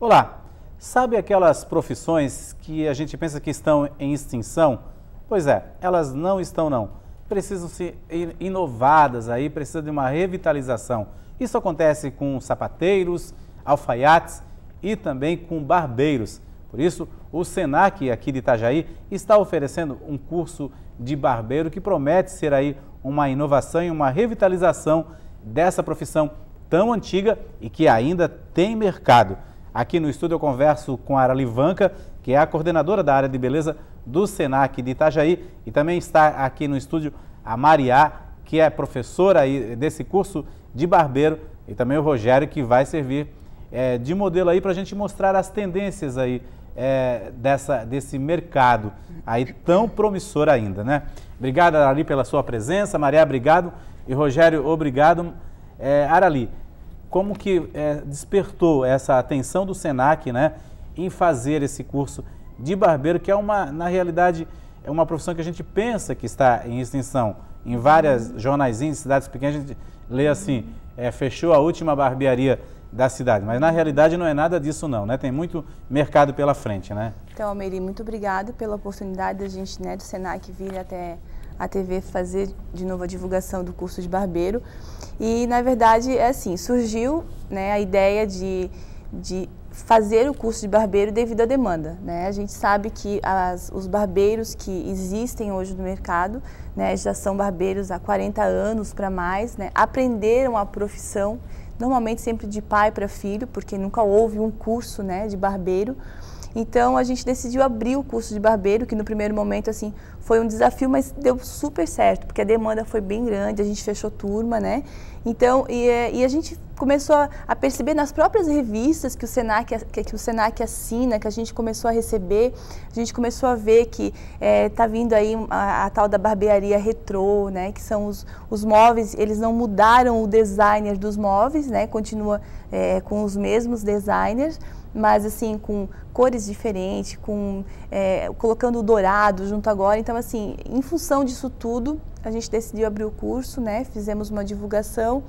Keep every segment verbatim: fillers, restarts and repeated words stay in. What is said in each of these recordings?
Olá, sabe aquelas profissões que a gente pensa que estão em extinção? Pois é, elas não estão não. Precisam ser inovadas aí, precisa de uma revitalização. Isso acontece com sapateiros, alfaiates e também com barbeiros. Por isso, o Senac aqui de Itajaí está oferecendo um curso de barbeiro que promete ser aí uma inovação e uma revitalização dessa profissão tão antiga e que ainda tem mercado. Aqui no estúdio eu converso com a Arali Vanca, que é a coordenadora da área de beleza do Senac de Itajaí, e também está aqui no estúdio a Mariá, que é professora aí desse curso de barbeiro, e também o Rogério, que vai servir é, de modelo aí para a gente mostrar as tendências aí é, dessa, desse mercado aí tão promissor ainda, né? Obrigado, Arali, pela sua presença. Mariá, obrigado. E Rogério, obrigado. É, Arali, como que é, despertou essa atenção do Senac, né, em fazer esse curso de barbeiro, que é uma, na realidade, é uma profissão que a gente pensa que está em extinção. Em várias jornaizinhos de cidades pequenas, a gente lê assim, é, fechou a última barbearia da cidade. Mas, na realidade, não é nada disso não, né? Tem muito mercado pela frente, né? Então, Almeri, muito obrigada pela oportunidade da gente, né, do Senac, vir até a T V fazer de novo a divulgação do curso de barbeiro. E, na verdade, é assim, surgiu, né, a ideia de, de fazer o curso de barbeiro devido à demanda, né? A gente sabe que as, os barbeiros que existem hoje no mercado, né, já são barbeiros há quarenta anos para mais, né, aprenderam a profissão, normalmente sempre de pai para filho, porque nunca houve um curso, né, de barbeiro. Então, a gente decidiu abrir o curso de barbeiro, que no primeiro momento, assim, foi um desafio, mas deu super certo, porque a demanda foi bem grande, a gente fechou turma, né? Então, e, e a gente começou a, a perceber nas próprias revistas que o Senac, que, que o Senac assina, que a gente começou a receber, a gente começou a ver que está é, vindo aí a, a tal da barbearia retrô, né? Que são os, os móveis, eles não mudaram o designer dos móveis, né? Continua é, com os mesmos designers, mas assim, com cores diferentes, com, é, colocando o dourado junto agora. Então, assim, em função disso tudo, a gente decidiu abrir o curso, né? Fizemos uma divulgação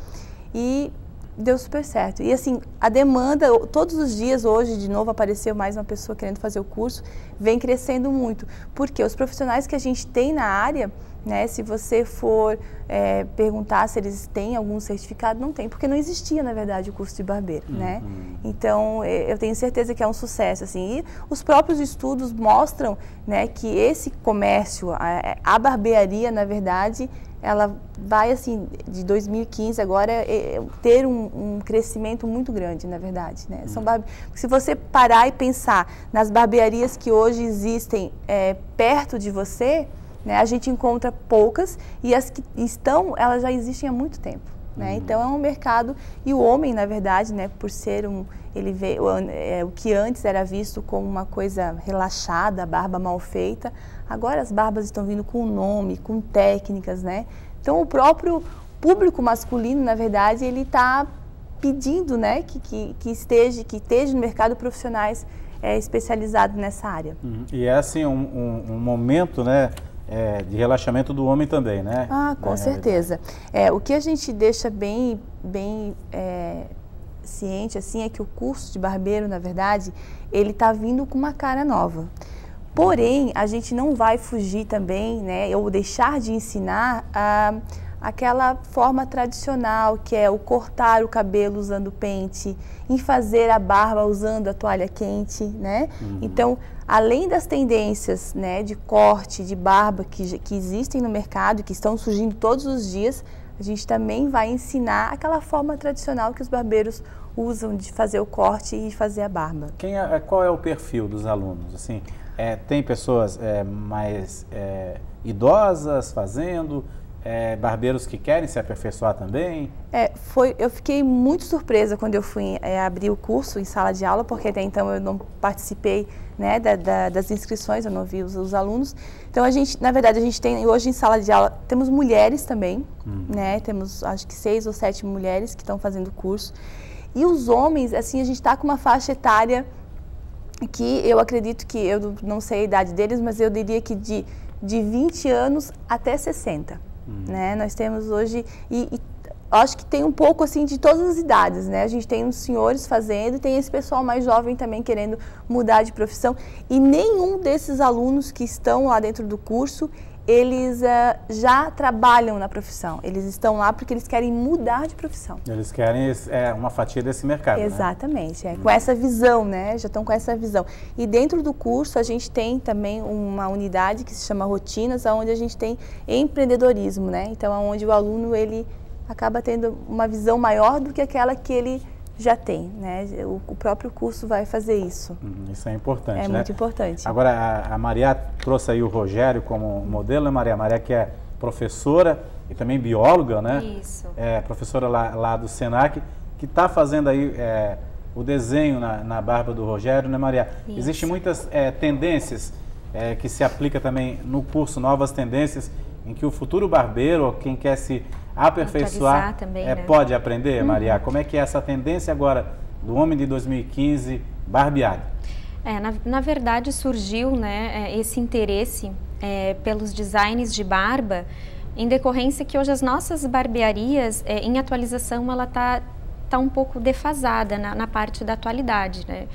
e deu super certo. E assim, a demanda, todos os dias hoje, de novo, apareceu mais uma pessoa querendo fazer o curso, vem crescendo muito. Porque os profissionais que a gente tem na área, né, se você for é, perguntar se eles têm algum certificado, não tem, porque não existia, na verdade, o curso de barbeiro, uhum. né? Então, eu tenho certeza que é um sucesso, assim. E os próprios estudos mostram, né, que esse comércio, a, a barbearia, na verdade, ela vai, assim, de dois mil e quinze agora, é, é, ter um, um crescimento muito grande, na verdade, né? Uhum. São barbe... Se você parar e pensar nas barbearias que hoje existem é, perto de você, né, a gente encontra poucas, e as que estão, elas já existem há muito tempo, né? Uhum. Então é um mercado, e o homem, na verdade, né, por ser um, ele vê, o, é, o que antes era visto como uma coisa relaxada, barba mal feita, agora as barbas estão vindo com nome, com técnicas, né? Então o próprio público masculino, na verdade, ele está pedindo, né, que, que, que, esteja, que esteja no mercado profissionais é, especializados nessa área. Uhum. E é assim, um, um, um momento, né, É, de relaxamento do homem também, né? Ah, com certeza. É, o que a gente deixa bem, bem é, ciente, assim, é que o curso de barbeiro, na verdade, ele está vindo com uma cara nova. Porém, a gente não vai fugir também, né, ou deixar de ensinar a, aquela forma tradicional, que é o cortar o cabelo usando pente, em fazer a barba usando a toalha quente, né? Uhum. Então, além das tendências, né, de corte, de barba que, que existem no mercado, que estão surgindo todos os dias, a gente também vai ensinar aquela forma tradicional que os barbeiros usam de fazer o corte e fazer a barba. Quem é, qual é o perfil dos alunos? Assim, é, tem pessoas é, mais é, idosas fazendo, É, barbeiros que querem se aperfeiçoar também? É, foi, eu fiquei muito surpresa quando eu fui é, abrir o curso em sala de aula, porque até então eu não participei, né, da, da, das inscrições, eu não vi os, os alunos. Então, a gente, na verdade, a gente tem hoje em sala de aula, temos mulheres também, uhum. né, temos acho que seis ou sete mulheres que estão fazendo o curso. E os homens, assim, a gente está com uma faixa etária que eu acredito que, eu não sei a idade deles, mas eu diria que de, de vinte anos até sessenta. Uhum. Né? Nós temos hoje, e, e acho que tem um pouco assim de todas as idades, né? A gente tem os senhores fazendo e tem esse pessoal mais jovem também querendo mudar de profissão. E nenhum desses alunos que estão lá dentro do curso, eles uh, já trabalham na profissão. Eles estão lá porque eles querem mudar de profissão. Eles querem é, uma fatia desse mercado, Exatamente, né? é, com essa visão, né? Já estão com essa visão. E dentro do curso a gente tem também uma unidade que se chama Rotinas, onde a gente tem empreendedorismo, né? Então, onde o aluno ele acaba tendo uma visão maior do que aquela que ele já tem, né? O, o próprio curso vai fazer isso. Hum, isso é importante, É né? muito importante. Agora, a, a Maria trouxe aí o Rogério como modelo, né, Maria? Maria que é professora e também bióloga, né? Isso. É professora lá, lá do Senac, que está fazendo aí é, o desenho na, na barba do Rogério, né, Maria? Isso. Existem muitas é, tendências é, que se aplica também no curso, novas tendências, em que o futuro barbeiro, ou quem quer se aperfeiçoar, também, é, né? pode aprender, Uhum. Maria? Como é que é essa tendência agora do homem de dois mil e quinze barbeado? É, na, na verdade surgiu, né, esse interesse é, pelos designs de barba em decorrência que hoje as nossas barbearias, é, em atualização, ela está tá um pouco defasada na, na parte da atualidade, né?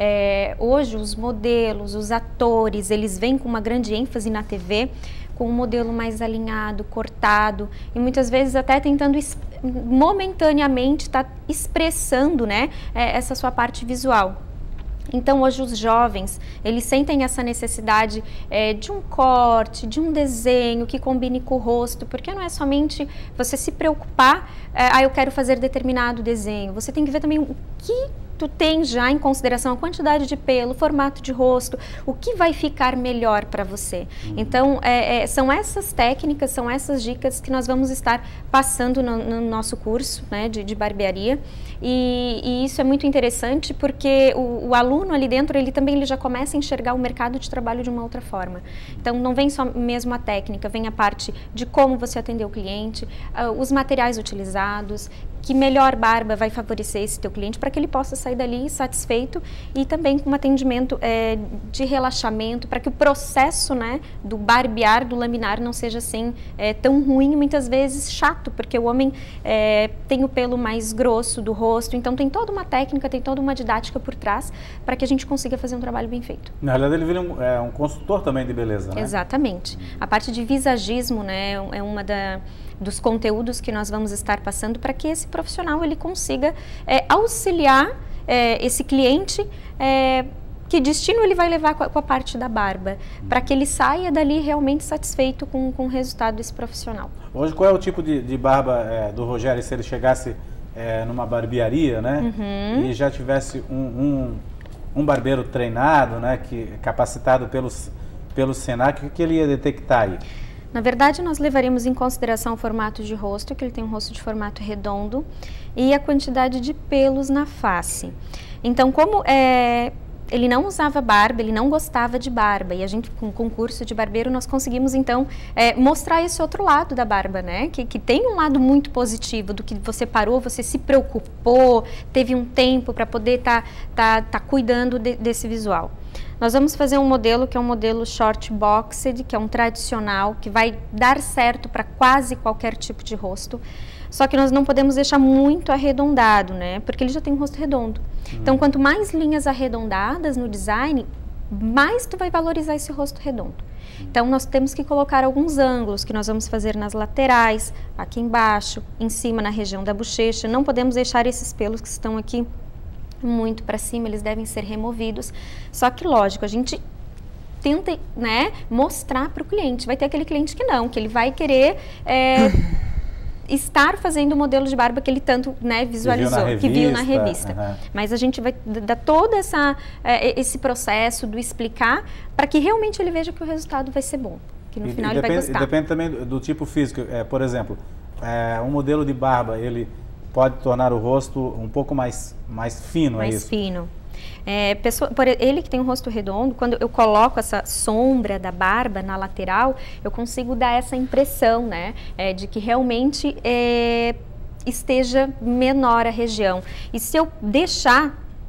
É, hoje os modelos, os atores, eles vêm com uma grande ênfase na T V, com um modelo mais alinhado, cortado e muitas vezes até tentando momentaneamente estar tá expressando, né, essa sua parte visual. Então hoje os jovens, eles sentem essa necessidade é, de um corte, de um desenho que combine com o rosto, porque não é somente você se preocupar, é, ah, eu quero fazer determinado desenho, você tem que ver também o que tu tem já em consideração a quantidade de pelo, o formato de rosto, o que vai ficar melhor para você. Uhum. Então, é, é, são essas técnicas, são essas dicas que nós vamos estar passando no, no nosso curso, né, de, de barbearia. E, e isso é muito interessante porque o, o aluno ali dentro, ele também ele já começa a enxergar o mercado de trabalho de uma outra forma. Então, não vem só mesmo a técnica, vem a parte de como você atender o cliente, uh, os materiais utilizados, que melhor barba vai favorecer esse teu cliente para que ele possa sair dali satisfeito e também com um atendimento é, de relaxamento, para que o processo, né, do barbear, do laminar não seja assim é, tão ruim e muitas vezes chato, porque o homem é, tem o pelo mais grosso do rosto, então tem toda uma técnica, tem toda uma didática por trás para que a gente consiga fazer um trabalho bem feito. Na realidade ele vira um, é, um consultor também de beleza, né? Exatamente. A parte de visagismo, né, é uma da... dos conteúdos que nós vamos estar passando para que esse profissional ele consiga é, auxiliar é, esse cliente, é, que destino ele vai levar com a, com a parte da barba, para que ele saia dali realmente satisfeito com, com o resultado desse profissional. Hoje qual é o tipo de, de barba é, do Rogério, se ele chegasse é, numa barbearia, né, uhum. e já tivesse um, um, um barbeiro treinado, né, que, capacitado pelos, pelo Senac, o que ele ia detectar aí? Na verdade, nós levaríamos em consideração o formato de rosto, que ele tem um rosto de formato redondo, e a quantidade de pelos na face. Então, como é, ele não usava barba, ele não gostava de barba, e a gente, com o concurso de barbeiro, nós conseguimos, então, é, mostrar esse outro lado da barba, né? Que, que tem um lado muito positivo, do que você parou, você se preocupou, teve um tempo para poder estar tá, tá, tá cuidando de, desse visual. Nós vamos fazer um modelo que é um modelo short boxed, que é um tradicional, que vai dar certo para quase qualquer tipo de rosto. Só que nós não podemos deixar muito arredondado, né? Porque ele já tem um rosto redondo. Hum. Então, quanto mais linhas arredondadas no design, mais tu vai valorizar esse rosto redondo. Então, nós temos que colocar alguns ângulos que nós vamos fazer nas laterais, aqui embaixo, em cima na região da bochecha. Não podemos deixar esses pelos que estão aqui muito para cima, eles devem ser removidos. Só que, lógico, a gente tenta, né, mostrar para o cliente. Vai ter aquele cliente que não, que ele vai querer é, estar fazendo o modelo de barba que ele tanto, né, visualizou, que viu na revista. Que viu na revista. Uhum. Mas a gente vai dar todo essa, é, esse processo do explicar para que realmente ele veja que o resultado vai ser bom, que no e, final e ele depende, vai gostar. Depende também do, do tipo físico. É, por exemplo, é, um modelo de barba, ele pode tornar o rosto um pouco mais, mais fino, mais é isso? Mais fino. É, pessoa, por ele que tem um rosto redondo, quando eu coloco essa sombra da barba na lateral, eu consigo dar essa impressão, né, é, de que realmente é, esteja menor a região. E se eu deixar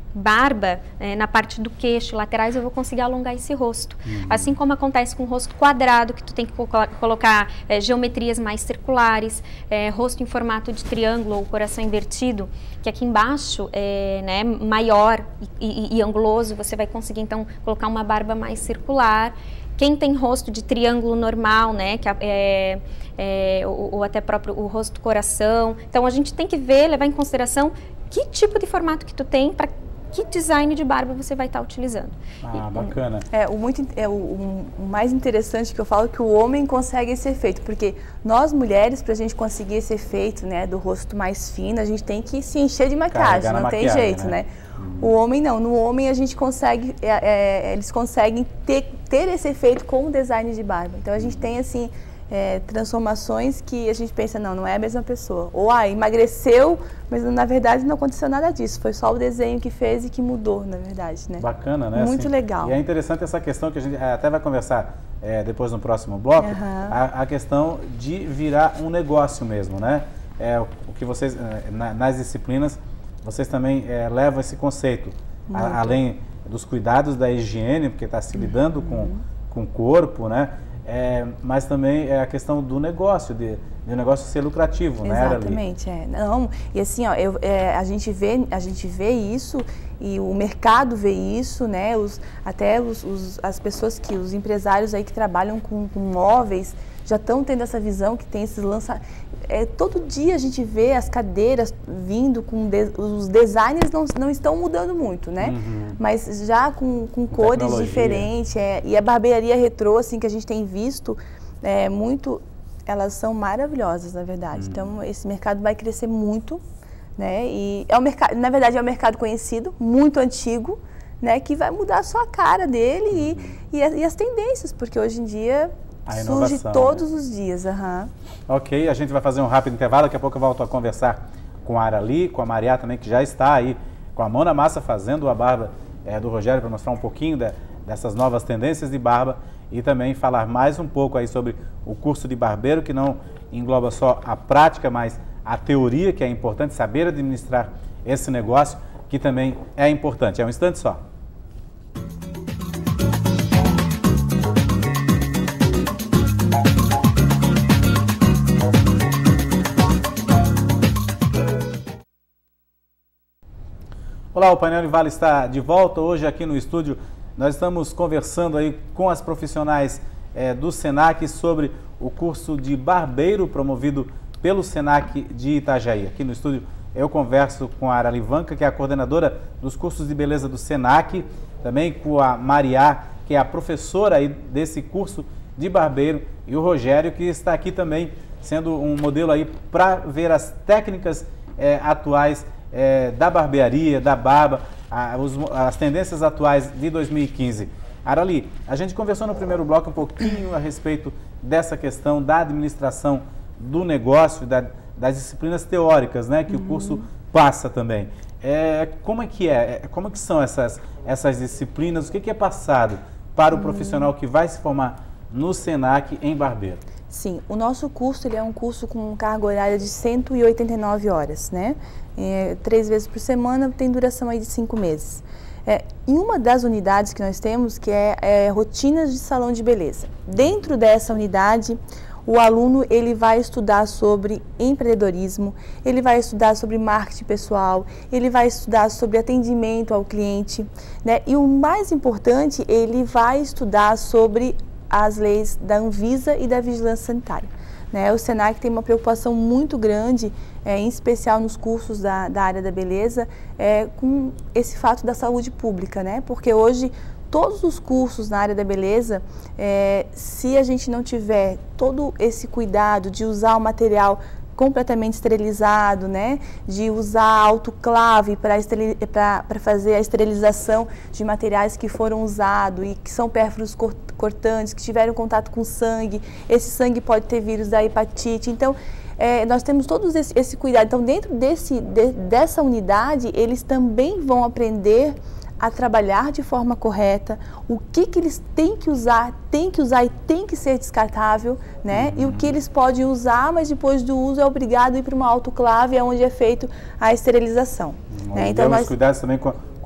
barba, é, na parte do queixo, laterais, eu vou conseguir alongar esse rosto. Uhum. Assim como acontece com o rosto quadrado, que tu tem que co colocar é, geometrias mais circulares, é, rosto em formato de triângulo ou coração invertido, que aqui embaixo é, né, maior e, e, e anguloso, você vai conseguir então colocar uma barba mais circular. Quem tem rosto de triângulo normal, né, que é, é, ou, ou até próprio o rosto coração, então a gente tem que ver, levar em consideração que tipo de formato que tu tem, para que design de barba você vai estar utilizando. Ah, bacana. É, o, muito, é, o, o mais interessante que eu falo é que o homem consegue esse efeito, porque nós mulheres, para a gente conseguir esse efeito, né, do rosto mais fino, a gente tem que se encher de maquiagem, não tem jeito, né? né? O homem não, no homem a gente consegue, é, é, eles conseguem ter, ter esse efeito com o design de barba. Então a gente tem assim, é, transformações que a gente pensa, não, não é a mesma pessoa. Ou ah, emagreceu, mas na verdade não aconteceu nada disso, foi só o desenho que fez e que mudou, na verdade, né? Bacana, né? Muito assim, legal. E é interessante essa questão que a gente até vai conversar é, depois no próximo bloco, uhum. a, a questão de virar um negócio mesmo, né? É, o, o que vocês, na, nas disciplinas, vocês também é, levam esse conceito, a, além dos cuidados da higiene, porque está se lidando uhum. com, com o corpo, né? É, mas também é a questão do negócio, de, de um negócio ser lucrativo, né? Exatamente, é. Não, e assim, ó, eu, é, a, gente vê, a gente vê isso e o mercado vê isso, né? Os, até os, os, as pessoas que, os empresários aí que trabalham com, com móveis já estão tendo essa visão que tem esses lançamentos. É, todo dia a gente vê as cadeiras vindo com... De, os designers não, não estão mudando muito, né? Uhum. Mas já com, com cores diferentes. É, e a barbearia retrô, assim, que a gente tem visto, é, muito... Elas são maravilhosas, na verdade. Uhum. Então, esse mercado vai crescer muito, né? E é um mercado, na verdade, é um mercado conhecido, muito antigo, né? Que vai mudar só a cara dele uhum. e, e, e as tendências, porque hoje em dia... Surge todos né? os dias. Uhum. Ok, a gente vai fazer um rápido intervalo, daqui a pouco eu volto a conversar com a Arali, com a Maria também, que já está aí com a mão na massa fazendo a barba é, do Rogério para mostrar um pouquinho de, dessas novas tendências de barba e também falar mais um pouco aí sobre o curso de barbeiro, que não engloba só a prática, mas a teoria, que é importante saber administrar esse negócio, que também é importante. É um instante só. Olá, o Painel Vale está de volta. Hoje aqui no estúdio nós estamos conversando aí com as profissionais é, do Senac sobre o curso de barbeiro promovido pelo Senac de Itajaí. Aqui no estúdio eu converso com a Arali Vanca, que é a coordenadora dos cursos de beleza do Senac, também com a Maria, que é a professora aí desse curso de barbeiro, e o Rogério, que está aqui também sendo um modelo aí para ver as técnicas é, atuais É, da barbearia, da barba, a, os, as tendências atuais de dois mil e quinze. Arali, a gente conversou no primeiro bloco um pouquinho a respeito dessa questão da administração do negócio, da, das disciplinas teóricas, né, que uhum. o curso passa também. É, como é que é? Como é que são essas, essas disciplinas? O que, que é passado para o uhum. profissional que vai se formar no Senac em barbeiro? Sim, o nosso curso ele é um curso com carga horária de cento e oitenta e nove horas, né? É, três vezes por semana, tem duração aí de cinco meses. É, em uma das unidades que nós temos, que é, é rotinas de salão de beleza. Dentro dessa unidade, o aluno ele vai estudar sobre empreendedorismo, ele vai estudar sobre marketing pessoal, ele vai estudar sobre atendimento ao cliente, né? E o mais importante, ele vai estudar sobre as leis da Anvisa e da Vigilância Sanitária. Né? O Senac tem uma preocupação muito grande, é, em especial nos cursos da, da área da beleza, é, com esse fato da saúde pública, né? Porque hoje todos os cursos na área da beleza, é, se a gente não tiver todo esse cuidado de usar o material completamente esterilizado, né? De usar autoclave para fazer a esterilização de materiais que foram usados e que são pérfuros cortantes, que tiveram contato com sangue. Esse sangue pode ter vírus da hepatite. Então, é, nós temos todos esse, esse cuidado. Então, dentro desse, de, dessa unidade, eles também vão aprender a trabalhar de forma correta, o que, que eles têm que usar, tem que usar e tem que ser descartável, né? Uhum. E o que eles podem usar, mas depois do uso é obrigado a ir para uma autoclave, onde é feito a esterilização. Uhum. Né? Então, nós... cuidados também com, com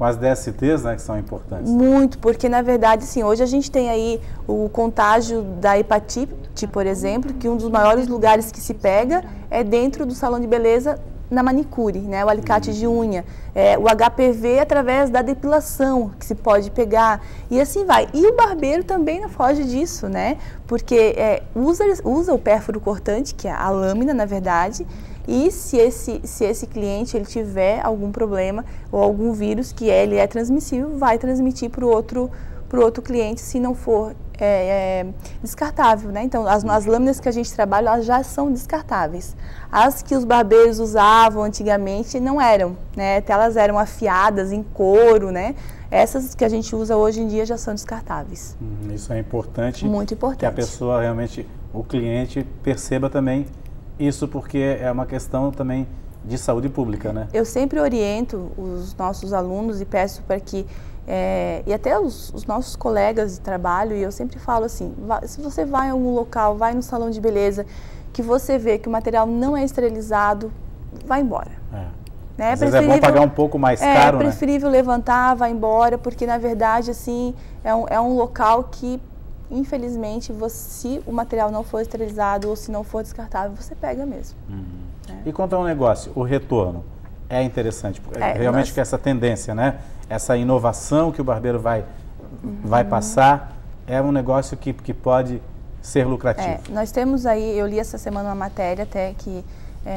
com as D S Ts, né, que são importantes. Muito, porque na verdade, sim, hoje a gente tem aí o contágio da hepatite, por exemplo, que um dos maiores lugares que se pega é dentro do salão de beleza, na manicure, né, o alicate de unha, é, o H P V através da depilação que se pode pegar e assim vai. E o barbeiro também não foge disso, né, porque é, usa, usa o pérfuro cortante, que é a lâmina, na verdade, e se esse, se esse cliente ele tiver algum problema ou algum vírus que ele é transmissível, vai transmitir para o outro, pro outro cliente se não for é, é, descartável, né? Então, as, as lâminas que a gente trabalha, elas já são descartáveis. As que os barbeiros usavam antigamente não eram, né? Até elas eram afiadas em couro, né? Essas que a gente usa hoje em dia já são descartáveis. Hum, isso é importante. Muito importante. Que a pessoa realmente, o cliente perceba também isso, porque é uma questão também de saúde pública, né? Eu sempre oriento os nossos alunos e peço para que, é, e até os, os nossos colegas de trabalho, e eu sempre falo assim, vai, se você vai em algum local, vai no salão de beleza, que você vê que o material não é esterilizado, vai embora. É. Né? Às vezes é bom pagar um pouco mais caro, né? É preferível né? levantar, vai embora, porque na verdade, assim, é um, é um local que, infelizmente, você, se o material não for esterilizado ou se não for descartável, você pega mesmo. Uhum. É. E quanto ao negócio, o retorno é interessante, é, realmente nós... que essa tendência, né? Essa inovação que o barbeiro vai, uhum. vai passar, é um negócio que, que pode ser lucrativo. É, nós temos aí, eu li essa semana uma matéria até que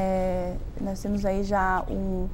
é, nós temos aí já um,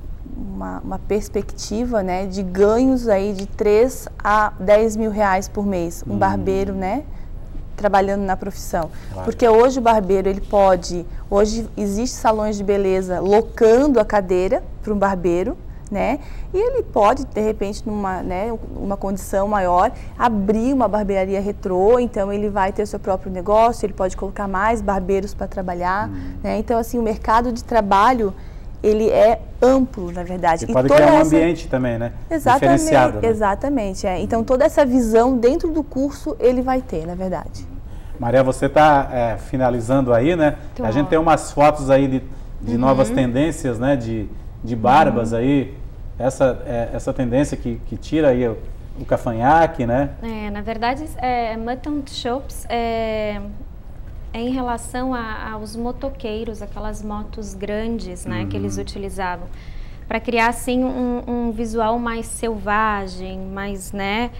uma, uma perspectiva, né, de ganhos aí de três a dez mil reais por mês, um hum. barbeiro, né, trabalhando na profissão. Claro. Porque hoje o barbeiro, ele pode, hoje existem salões de beleza locando a cadeira para um barbeiro, né, e ele pode, de repente, numa, né, uma condição maior, abrir uma barbearia retrô, então ele vai ter seu próprio negócio, ele pode colocar mais barbeiros para trabalhar, hum. né, então assim, o mercado de trabalho, ele é amplo, na verdade. E pode criar um essa... ambiente também, né? Exatamente, diferenciado. Né? Exatamente, é. Então toda essa visão dentro do curso ele vai ter, na verdade. Maria, você está é, finalizando aí, né? Tô. A gente tem umas fotos aí de, de uhum. novas tendências, né? De, de barbas uhum. aí, essa, é, essa tendência que, que tira aí o, o cavanhaque, né? É, na verdade, é, mutton chops é... é em relação a, aos motoqueiros, aquelas motos grandes, né, uhum. que eles utilizavam, para criar assim um, um visual mais selvagem, mais, né,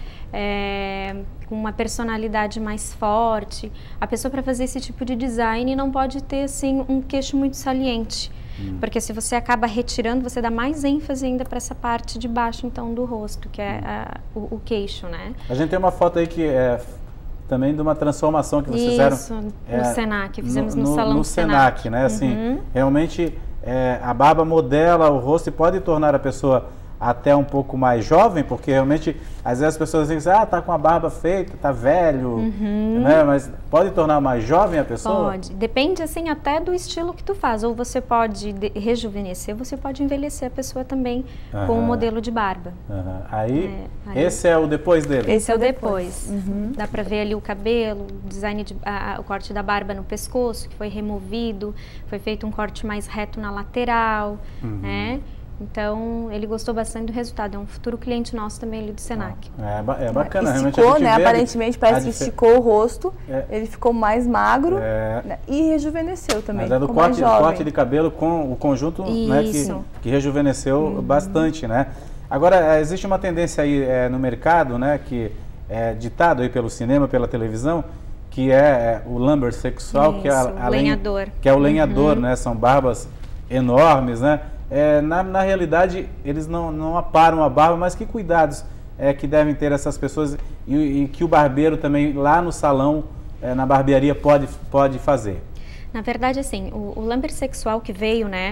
é, com uma personalidade mais forte. A pessoa, para fazer esse tipo de design, não pode ter assim um queixo muito saliente, uhum. porque se você acaba retirando, você dá mais ênfase ainda para essa parte de baixo, então, do rosto, que é a, o, o queixo, né? A gente tem uma foto aí que é também de uma transformação que vocês fizeram. Isso, no é, Senac, fizemos no, no salão no do Senac. Senac, né? Assim, uhum. realmente é, a barba modela o rosto e pode tornar a pessoa até um pouco mais jovem, porque realmente, às vezes as pessoas dizem, ah, tá com a barba feita, tá velho, uhum. né? Mas pode tornar mais jovem a pessoa? Pode, depende assim até do estilo que tu faz, ou você pode rejuvenescer, você pode envelhecer a pessoa também uhum. com o modelo de barba. Uhum. Aí, é, aí, esse é o depois dele? Esse é o depois. Uhum. Dá pra ver ali o cabelo, o design, de, a, o corte da barba no pescoço, que foi removido, foi feito um corte mais reto na lateral, uhum. né? Então, ele gostou bastante do resultado. É um futuro cliente nosso também ali do Senac. É, é bacana. Esticou, né? Aparentemente parece que esticou o rosto. É. Ele ficou mais magro é. né? e rejuvenesceu também. Mas é do corte, corte de cabelo com o conjunto né, que, que rejuvenesceu uhum. bastante, né? Agora, existe uma tendência aí é, no mercado, né? Que é ditado aí pelo cinema, pela televisão, que é, é o lumber sexual, Isso, que é a, a lenhador. Que é o lenhador, uhum. né? São barbas enormes, né? É, na, na realidade, eles não, não aparam a barba, mas que cuidados é, que devem ter essas pessoas e, e que o barbeiro também lá no salão, é, na barbearia, pode, pode fazer? Na verdade, assim, o, o lumber sexual que veio, né,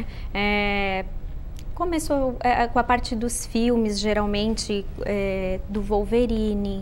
é, começou é, com a parte dos filmes, geralmente, é, do Wolverine,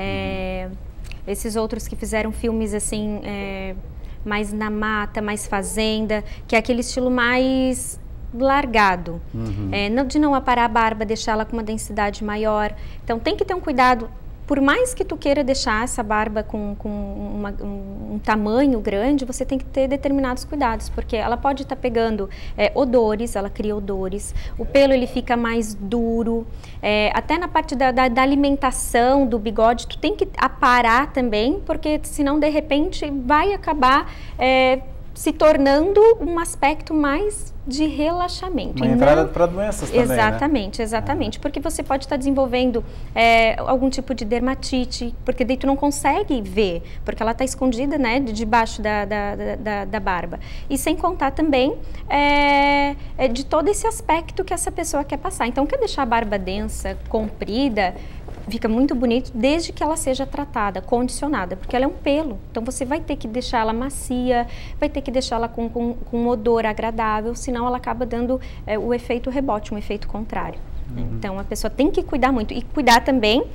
é, uhum. esses outros que fizeram filmes, assim, é, mais na mata, mais fazenda, que é aquele estilo mais largado, uhum. é, não, de não aparar a barba, deixá-la com uma densidade maior. Então tem que ter um cuidado por mais que tu queira deixar essa barba com, com uma, um, um tamanho grande, você tem que ter determinados cuidados, porque ela pode estar tá pegando é, odores, ela cria odores, o pelo ele fica mais duro, é, até na parte da, da, da alimentação, do bigode, tu tem que aparar também, porque senão de repente vai acabar é, se tornando um aspecto mais de relaxamento. Uma entrada para doenças também, exatamente, né? exatamente, porque você pode estar desenvolvendo é, algum tipo de dermatite, porque daí tu não consegue ver, porque ela está escondida, né, debaixo da, da, da, da barba. E sem contar também é, é de todo esse aspecto que essa pessoa quer passar. Então, quer deixar a barba densa, comprida, fica muito bonito desde que ela seja tratada, condicionada, porque ela é um pelo. Então você vai ter que deixar ela macia, vai ter que deixá-la com, com, com um odor agradável, senão ela acaba dando é, o efeito rebote, um efeito contrário. Uhum. Então a pessoa tem que cuidar muito e cuidar também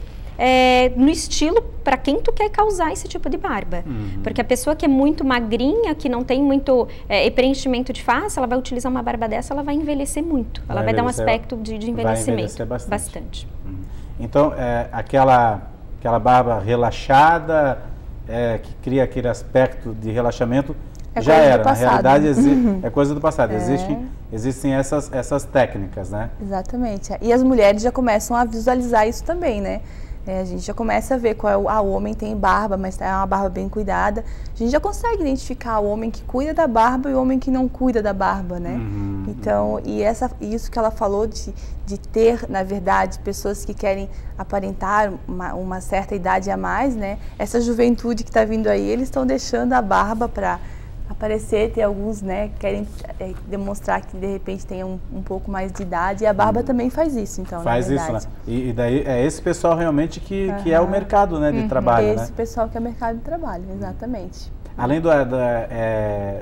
é, no estilo para quem tu quer causar esse tipo de barba. Uhum. Porque a pessoa que é muito magrinha, que não tem muito é, preenchimento de face, ela vai utilizar uma barba dessa, ela vai envelhecer muito. Ela vai, vai dar um aspecto de, de envelhecimento. Vai envelhecer bastante. bastante. Uhum. Então, é, aquela, aquela barba relaxada, é, que cria aquele aspecto de relaxamento, é já era. Na realidade, exi é coisa do passado. É. Existem, existem essas, essas técnicas, né? Exatamente. E as mulheres já começam a visualizar isso também, né? É, a gente já começa a ver qual é o, ah, o homem tem barba, mas é uma barba bem cuidada. A gente já consegue identificar o homem que cuida da barba e o homem que não cuida da barba, né? Uhum, então, uhum. e essa, isso que ela falou de, de ter, na verdade, pessoas que querem aparentar uma, uma certa idade a mais, né? Essa juventude que está vindo aí, eles estão deixando a barba para aparecer, tem alguns, né, que querem é, demonstrar que de repente tem um, um pouco mais de idade, e a barba hum. também faz isso, então, faz na isso, verdade. né? E, e daí é esse pessoal realmente que, uhum. que é o mercado, né, de uhum. trabalho, esse né? pessoal que é o mercado de trabalho, exatamente. Além do, da, é,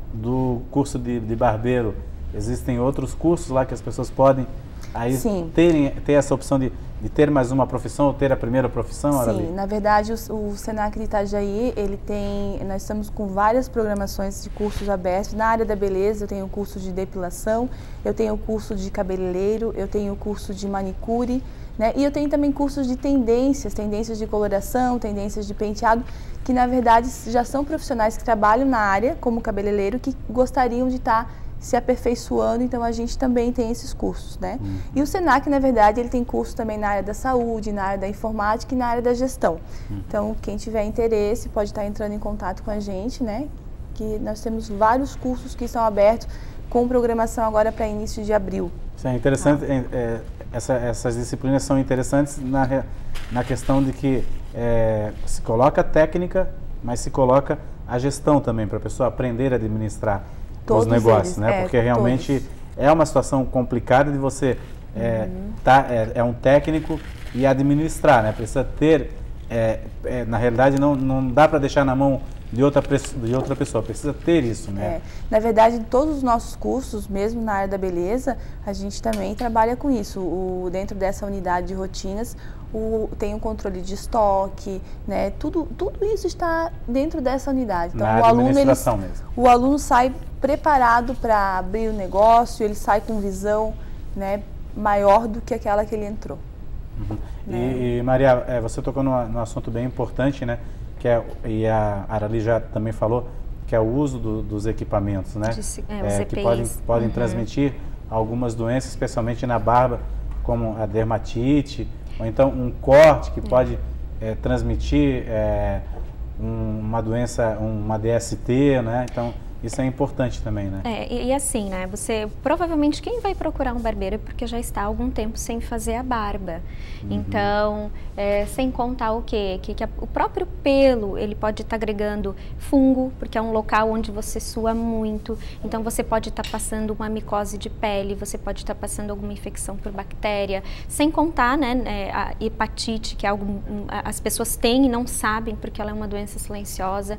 do curso de, de barbeiro, existem outros cursos lá que as pessoas podem aí terem, ter essa opção de, de ter mais uma profissão ou ter a primeira profissão? Sim, Arabi? Na verdade o, o Senac de Itajaí, ele tem, nós estamos com várias programações de cursos abertos. Na área da beleza eu tenho o curso de depilação, eu tenho o curso de cabeleireiro, eu tenho o curso de manicure, né? E eu tenho também cursos de tendências, tendências de coloração, tendências de penteado, que na verdade já são profissionais que trabalham na área como cabeleireiro, que gostariam de estar se aperfeiçoando, então a gente também tem esses cursos, né? Uhum. E o Senac, na verdade, ele tem curso também na área da saúde, na área da informática e na área da gestão. Uhum. Então, quem tiver interesse pode estar entrando em contato com a gente, né? Que nós temos vários cursos que estão abertos com programação agora para início de abril. Isso é interessante, ah. é, essa, essas disciplinas são interessantes na, na questão de que é, se coloca a técnica, mas se coloca a gestão também, para a pessoa aprender a administrar todos os negócios, eles, né? É, Porque realmente todos. é uma situação complicada de você é, uhum. tá, é, é um técnico e administrar, né? Precisa ter, é, é, na realidade não, não dá para deixar na mão de outra, de outra pessoa, precisa ter isso, né? É. Na verdade, em todos os nossos cursos, mesmo na área da beleza, a gente também trabalha com isso. O, dentro dessa unidade de rotinas, o, tem o controle de estoque, né? Tudo, tudo isso está dentro dessa unidade. Então, na o aluno, ele, mesmo. o aluno sai preparado para abrir o negócio, ele sai com visão, né, maior do que aquela que ele entrou. Uhum. Né? E, e Maria, é, você tocou num, num assunto bem importante, né? Que é, e a Arali já também falou, que é o uso do, dos equipamentos, né? De, é, é, que podem, podem uhum. transmitir algumas doenças, especialmente na barba, como a dermatite, ou então um corte que pode é, transmitir é, um, uma doença, uma D S T, né? Então, isso é importante também, né? É, e, e assim, né, você, provavelmente quem vai procurar um barbeiro é porque já está há algum tempo sem fazer a barba. Uhum. Então, é, sem contar o quê? Que, que a, o próprio pelo, ele pode estar agregando fungo, porque é um local onde você sua muito. Então, você pode estar passando uma micose de pele, você pode estar passando alguma infecção por bactéria. Sem contar, né, a hepatite, que é algo, as pessoas têm e não sabem, porque ela é uma doença silenciosa.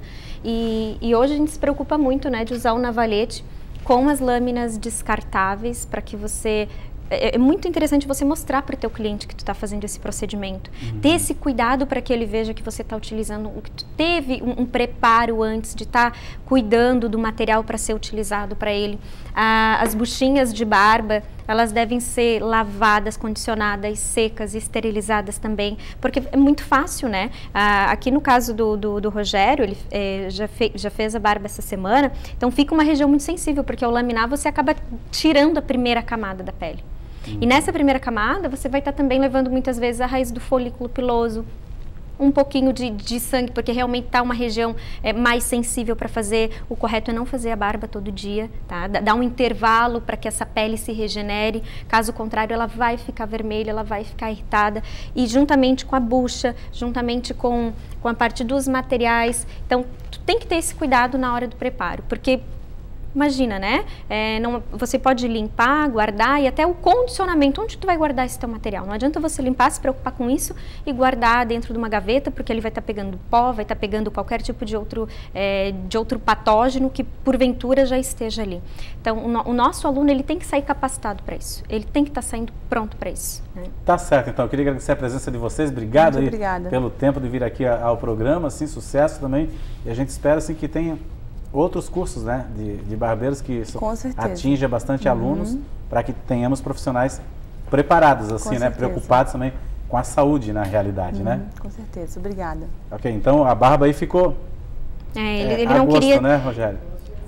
E, e hoje a gente se preocupa muito, né, de usar o navalhete com as lâminas descartáveis para que você... É, é muito interessante você mostrar para o teu cliente que tu está fazendo esse procedimento. Uhum. Ter esse cuidado para que ele veja que você está utilizando, que tu teve um, um preparo antes de estar tá cuidando do material para ser utilizado para ele. Ah, as buchinhas de barba, elas devem ser lavadas, condicionadas, secas, esterilizadas também, porque é muito fácil, né? Ah, aqui no caso do, do, do Rogério, ele eh, já, fe, já fez a barba essa semana, então fica uma região muito sensível, porque ao laminar você acaba tirando a primeira camada da pele. Uhum. E nessa primeira camada você vai estar também levando muitas vezes a raiz do folículo piloso, um pouquinho de, de sangue, porque realmente está uma região é, mais sensível para fazer. O correto é não fazer a barba todo dia, tá? Dá um intervalo para que essa pele se regenere, caso contrário ela vai ficar vermelha, ela vai ficar irritada, e juntamente com a bucha, juntamente com, com a parte dos materiais, então tu tem que ter esse cuidado na hora do preparo, porque imagina, né? É, não, você pode limpar, guardar e até o condicionamento. Onde tu vai guardar esse teu material? Não adianta você limpar, se preocupar com isso e guardar dentro de uma gaveta, porque ele vai estar tá pegando pó, vai estar tá pegando qualquer tipo de outro, é, de outro patógeno que porventura já esteja ali. Então, o, no, o nosso aluno ele tem que sair capacitado para isso. Ele tem que estar tá saindo pronto para isso. Né? Tá certo, então. Eu queria agradecer a presença de vocês. Obrigado aí pelo tempo de vir aqui ao programa. Assim, sucesso também. E a gente espera assim, que tenha outros cursos, né, de, de barbeiros que atinja bastante uhum. alunos, para que tenhamos profissionais preparados, assim, com né, certeza. Preocupados também com a saúde na realidade, uhum. né? Com certeza, obrigada. Ok, então a barba aí ficou é, ele, é, ele a não gosto, queria, né, Rogério?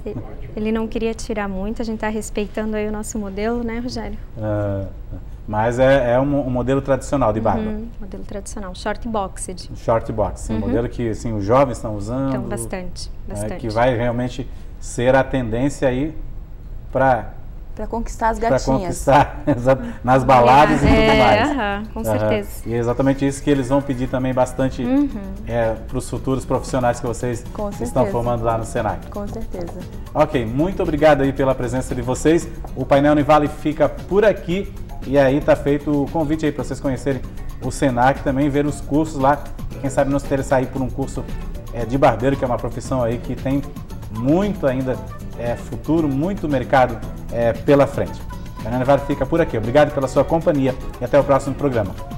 Ele não queria tirar muito, a gente está respeitando aí o nosso modelo, né, Rogério? Uh, mas é, é um, um modelo tradicional de barba. Uhum, modelo tradicional, short boxed. Short box, uhum. um modelo que assim, os jovens estão usando. Então, bastante, bastante. É, que vai realmente ser a tendência aí para... Para conquistar as gatinhas. Para conquistar nas baladas é, e tudo mais. Uhum, com certeza. Uhum. E é exatamente isso que eles vão pedir também bastante uhum. é, para os futuros profissionais que vocês estão formando lá no Senac. Com certeza. Ok, muito obrigado aí pela presença de vocês. O Painel Univale fica por aqui. E aí está feito o convite aí para vocês conhecerem o Senac, também ver os cursos lá. Quem sabe não se interessar aí por um curso é, de barbeiro, que é uma profissão aí que tem muito ainda é, futuro, muito mercado é, pela frente. O Painel Univale fica por aqui. Obrigado pela sua companhia e até o próximo programa.